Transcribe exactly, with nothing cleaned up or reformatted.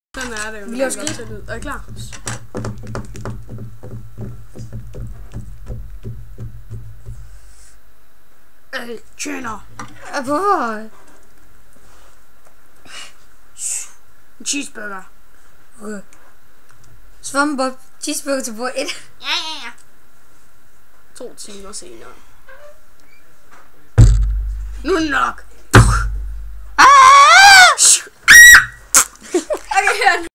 Sådan er det jo. Vi laver skridt. Er I klar? Øh, tjener. Hvorfor? En cheeseburger. Okay. Svampebob cheeseburger til bord et. Ja, ja, ja. To timer senere. Nu nok. Ah! Okay,